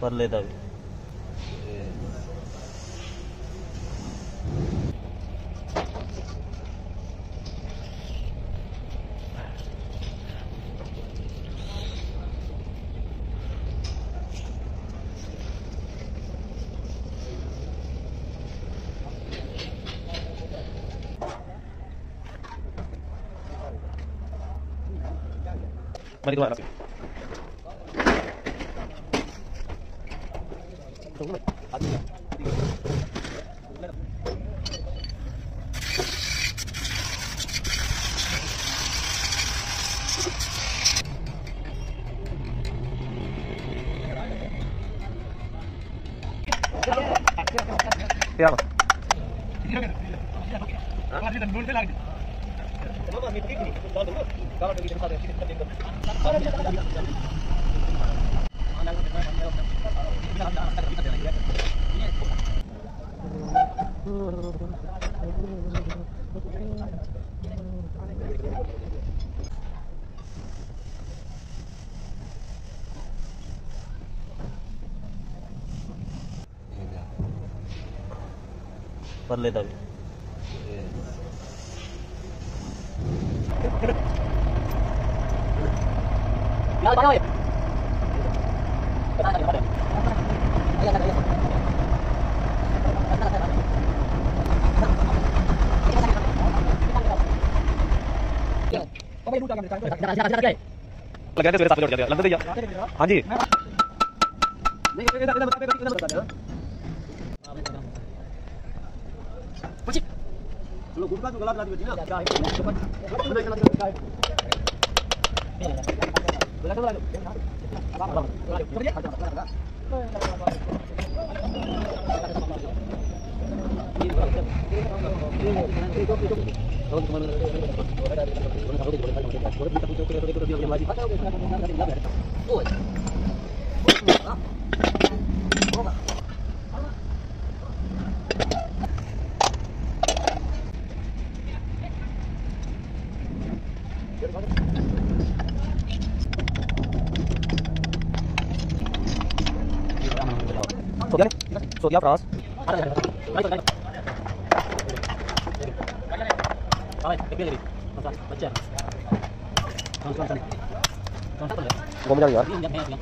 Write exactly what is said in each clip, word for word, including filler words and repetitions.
लेता भी mari keluar lagi. Siapa? कर लेता भी लगा थे साथ में जोड़ दिया लंबे भैया हाँ जी लो गुटका तो गलत लाती है ना क्या है सो गया सो गया फ्रांस घूम जाओ यार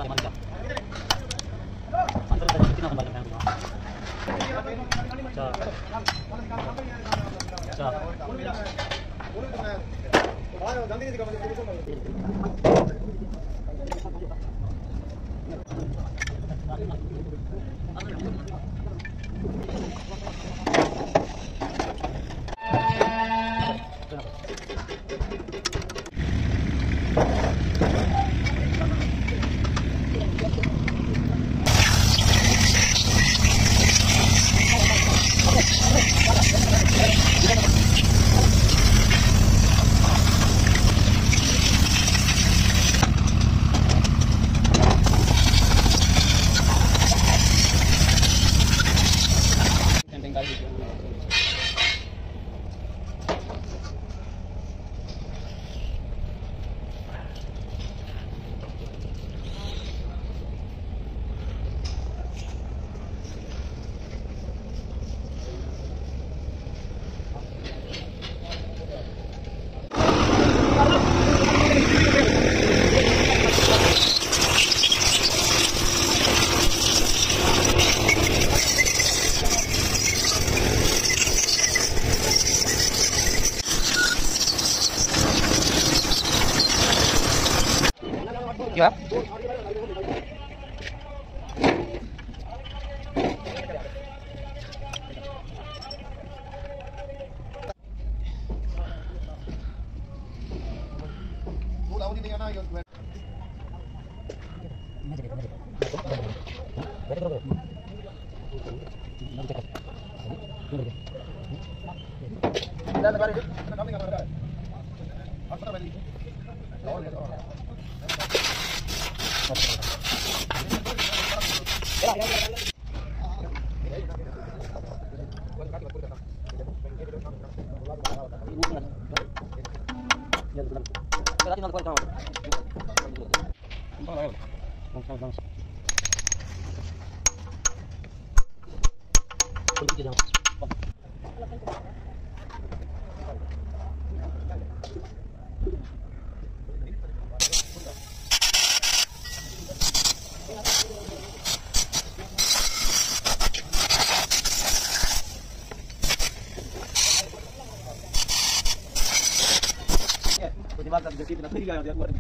क्या Vamos, vamos. Vamos, vamos. तो दिमाग का जैसे इतना नहीं आया यार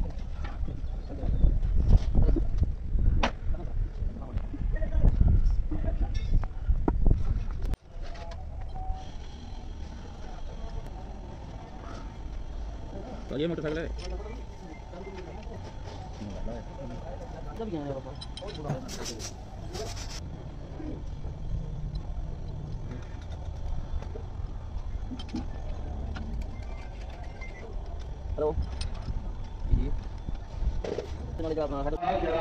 तो ये मोटरसाइकिल है जब यहाँ है हेलो जी चलो जा अपना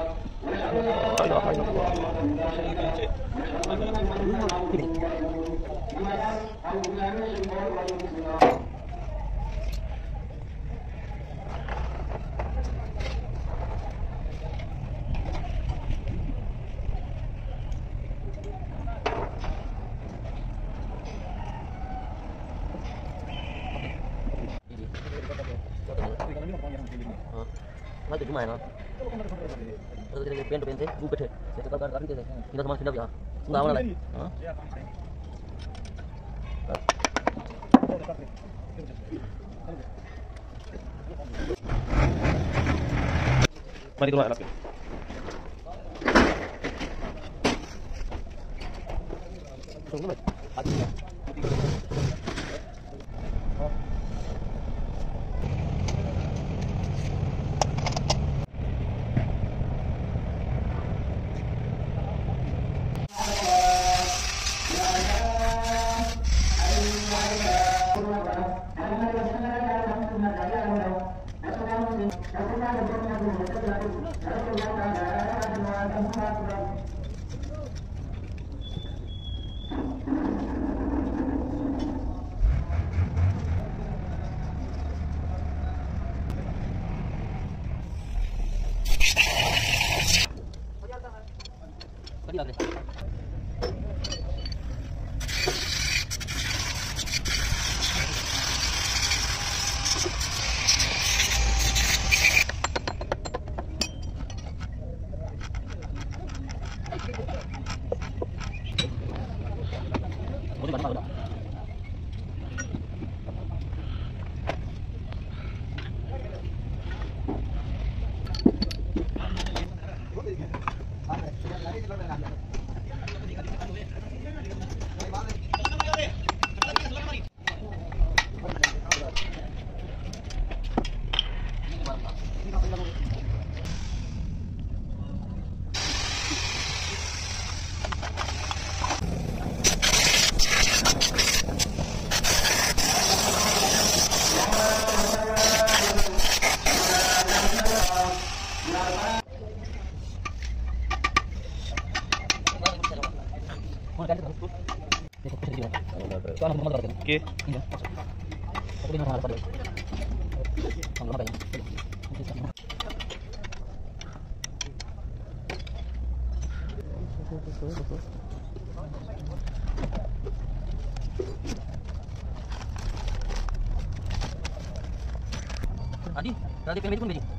Nói từ chúng mày nó, tôi thấy bên bên thế, bu bệt thế, sẽ tao tao tao biết thế, thì nó thằng kia đâu vậy? Chúng tao này, mari keluar lagi. Tunggu bet, hati ya. Oke. Iya. Aku dengar apa dia? Kalau apa ya? Adi, tadi pengen itu pun biji.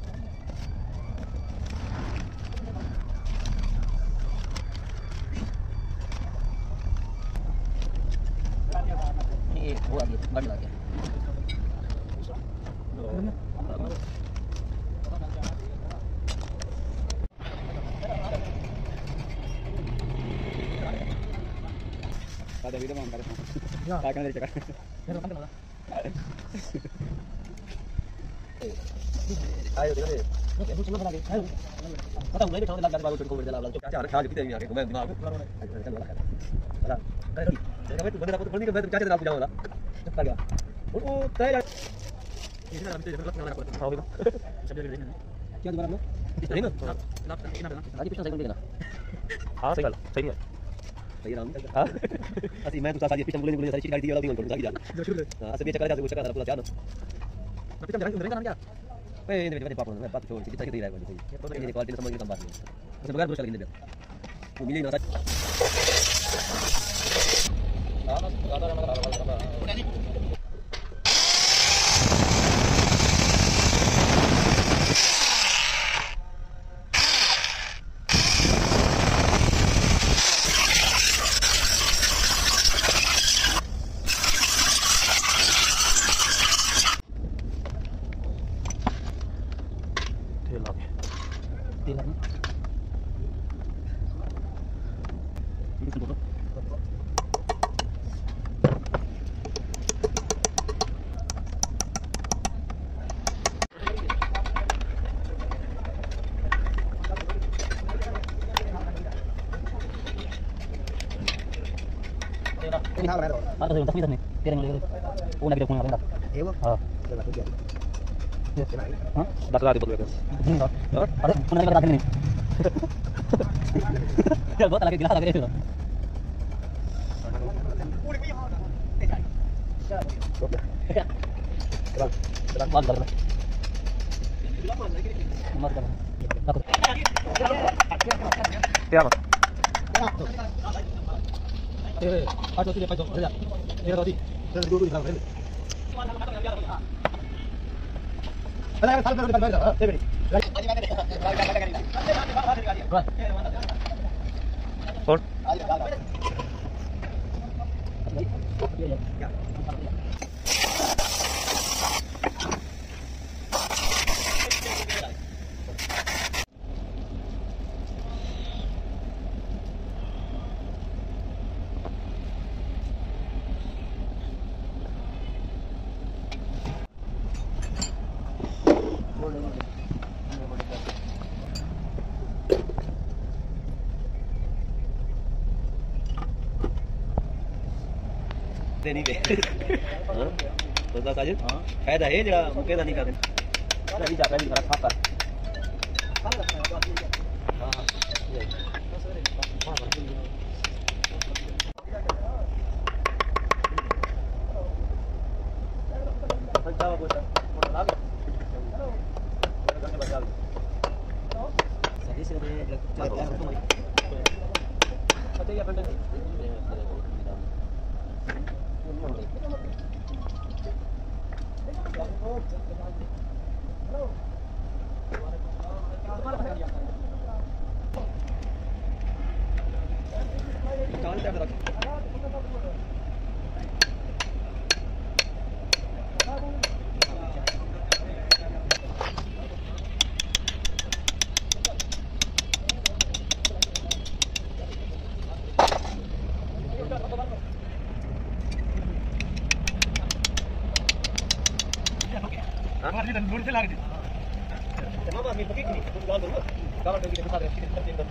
Ini buat dia, balik lagi. Ada video mau angkat. Ya, akan dari cekak. Ya, kan mana? Ayo, kita deh. Oke, aku coba lagi. Ayo. Kata mulai dia tahu lag baru cukup berjalan lalu. Caca ada kali kita ini aku main dimaaf. Ayo, kita buat. Salah. Ayo. Jangan itu benda aku pergi ke benda caca dan aku jauh lah. Cepat ya. Oh, saya. Ini dalam itu jangan nak nak. Tahu tak? Sambil dia ini. Kya dobaran lo? Ini. Nak nak nak. Tadi pisang saya boleh na. हाँ सही बात सही है सही नाम हाँ असली मैं दूसरा सारी पिछले बोलने बोलने सारी चीज गाड़ी दी वाला भी बोल सारी जान हाँ असली चक्कर जाते चक्कर पूरा जान मैं पिछले जगह का नाम क्या ए ये मेरे पापा ने बात छोड़ दी चाहिए रहा है तो ये क्वालिटी समझ के काम बात है उसने बगैर बुश लगे वो मिले ना Kalau tu tapi sana, tiada yang boleh. Oh nak kita punya apa? Ewa. Ah. Hah? Dah kelar di betul. Hmm. Ada, mana kita tak ni? Ya, buat lagi gelas lagi tu. Terang, terang mana terang. Mas terang. Takut. Siapa? Eh, ayo sini pajo, ya. Ini tadi. Terus dulu di sana. Ada yang salah di sana. Eh, beri. Por. नहीं दे हां तो बस आज हां फायदा है जरा मुकेदा नहीं कर अभी जा पहले खराब खा कर हां पंचावा बोलता फोटो ला हेलो बचा सही से दे पता ही अपन dan dulu saya lari. Mama ambil pakai ni, aku jual dulu. Kalau pergi ke pasar, kita pergi ke.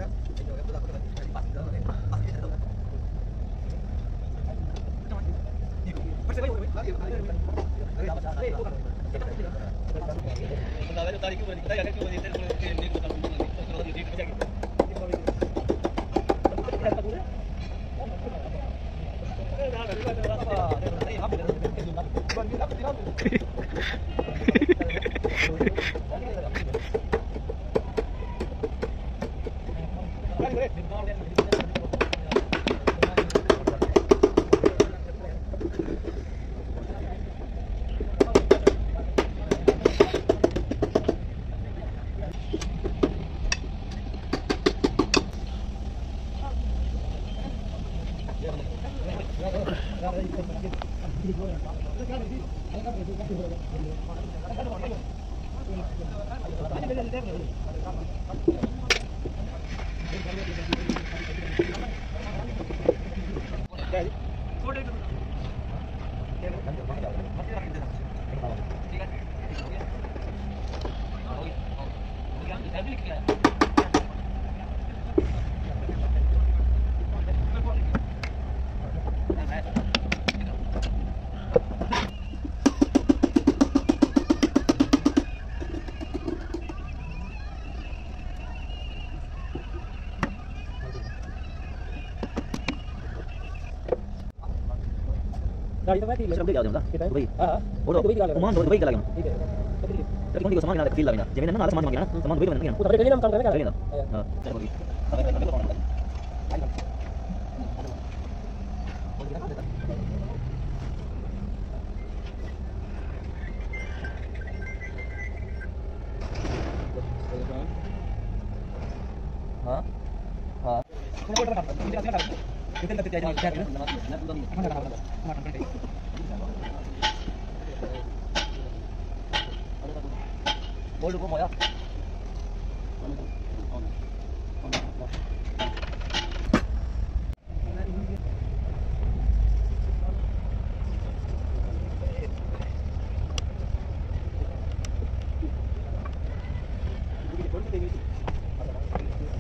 गाड़ी तो मैं थी लेकिन जा दूंगा भाई हां वो तो भाई का कमान दो भाई का लगा ठीक है लेकिन कौन को सामान ना फील लगना जमीन ना सामान मांगना सामान भाई बन गया वो तो डेली हम काम करने का हां चलो भाई हां हां को कर कर kita kita jadi chat kan mana dah mana kan tadi boleh kau mau ya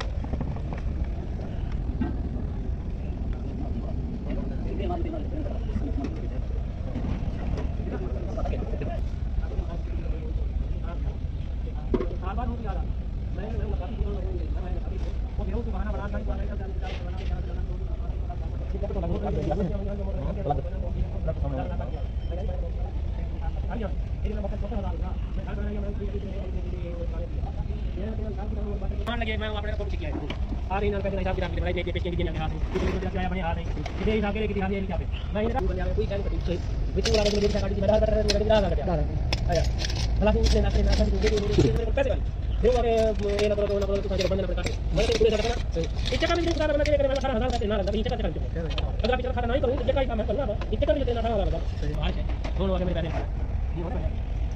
Terima kasih. लगे मैं अपने को किया आ रही ना पैसे हिसाब किताब के भाई पेश के दिन के हाथ में आया बने आ रही इधर हिसाब के दिखा दिया क्या पे मैं इधर बन जावे कोई टाइम कटी विच वाला जो देखा काटी मेरा मेरा ग्राहक आ गया आया भला उसने ना ना सब दे पैसे वाली फिर वाले ये ना करो ना करो तो बंद ना कर काटे मैं तो पूरे करना इस जगह में उतार बना के मेरा खाना हजार का ना लगा इस जगह से अगर आप खाना नहीं करूं तो जगह ही काम करना इस जगह में देना खाना लगा आज है दोनों वाले मेरे पैसे ये होता है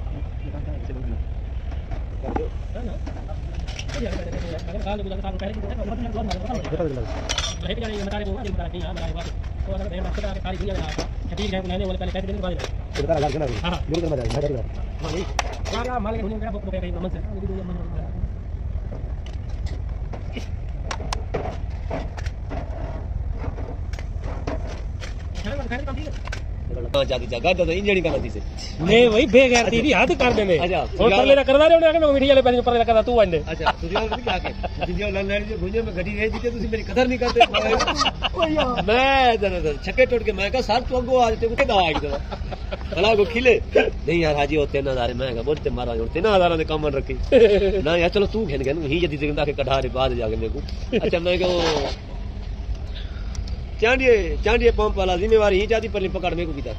ना अगर काल गुजर साल पहले की बात है बहुत बहुत है कि जाने बता रहे हो बता नहीं हां बता बात तो अगर मैं मत का सारी दुनिया में आता छत्तीस है लेने वाले पहले पैसे देने के बाद तो लगा लगा हां बिल्कुल मजा आ जाएगा हां नहीं क्या माल के दुनिया का बहुत कहीं नमन से मेरी दुनिया में खाना खाने का ठीक है हां जाती जगह तो इंजन का नती से नहीं वही बेगैर तेरी हाथ कर दे में अच्छा और कर लेना करवा रहे हो ना मीठी वाले पैसे पर करवा तू आंदे अच्छा तुझे और क्या के जियो लंडन जो भुंजे में घटी रह जीते तुसी मेरी कदर नहीं करते ओ यार मैं जरा जरा छक्के टूट के मैं कहा सर तू अगो आज ते उठे दा आज भला को खिले नहीं यार हाजी होते ना हज़ार मैं बोल ते मारा होते ना हज़ार दे कमन रखी ना यार चलो तू खेन खेन ही जदी जिंदा के कढ़ा रे बाद जाके मेरे को अच्छा मैं को चांडिए चांडिए पंप वाला जिम्मेवारी ही जाती पर पकड़ में को बीता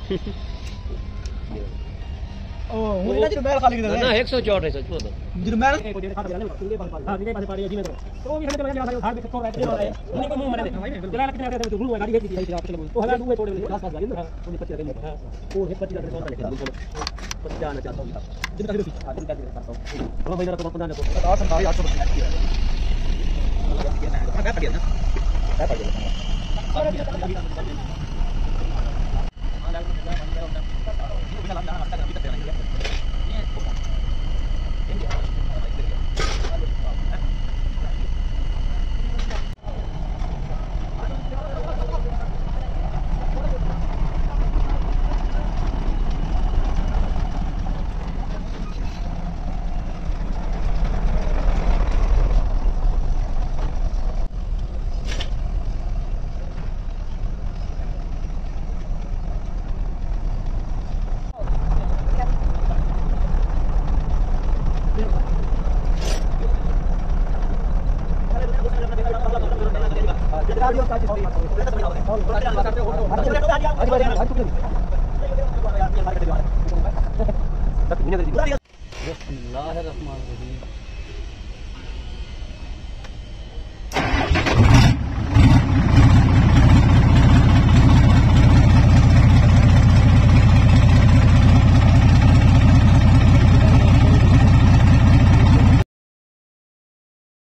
ओ मुझे ना जो मैल खाली दे ना एक सौ चौंसठ है सच बोल जो मैल को दे खाता जाने हां दे पास पाड़ी जी में तो वो भी हमें तो हाथ में खो रहा है इन्हीं को मुंह मारे दे जला लगने आते तो गुरु गाड़ी है थी आप चलो तो हजार दुए छोड़ दे पास पास गाड़ी ना उन्हें पच्चीस करनी हां वो है पच्चीस करने कौन लेके पच्चीस जाना चाहता हूं जितना भी आगे का करता हूं वो भाई मेरा तो पता नहीं तो आठ सौ आठ सौ क्या पड़ गया ना क्या पड़ गया